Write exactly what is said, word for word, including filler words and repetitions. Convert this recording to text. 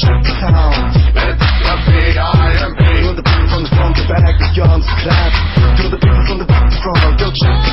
check the sound. It's the B I M P. To the people from the front, the back, the arms clap. To the people from the back, the front, yo, check